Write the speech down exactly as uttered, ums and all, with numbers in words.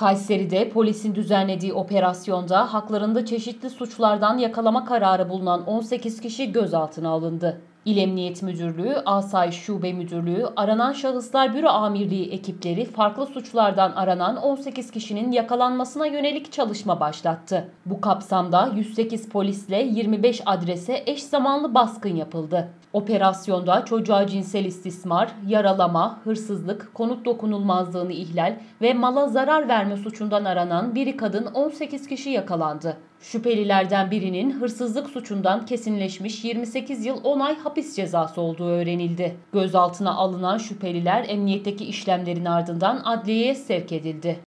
Kayseri'de polisin düzenlediği operasyonda haklarında çeşitli suçlardan yakalama kararı bulunan on sekiz kişi gözaltına alındı. İl Emniyet Müdürlüğü, Asayiş Şube Müdürlüğü, Aranan Şahıslar Büro Amirliği ekipleri farklı suçlardan aranan on sekiz kişinin yakalanmasına yönelik çalışma başlattı. Bu kapsamda yüz sekiz polisle yirmi beş adrese eş zamanlı baskın yapıldı. Operasyonda çocuğa cinsel istismar, yaralama, hırsızlık, konut dokunulmazlığını ihlal ve mala zarar verme suçundan aranan biri kadın on sekiz kişi yakalandı. Şüphelilerden birinin hırsızlık suçundan kesinleşmiş yirmi sekiz yıl on ay hapis cezası olduğu öğrenildi. Gözaltına alınan şüpheliler emniyetteki işlemlerin ardından adliyeye sevk edildi.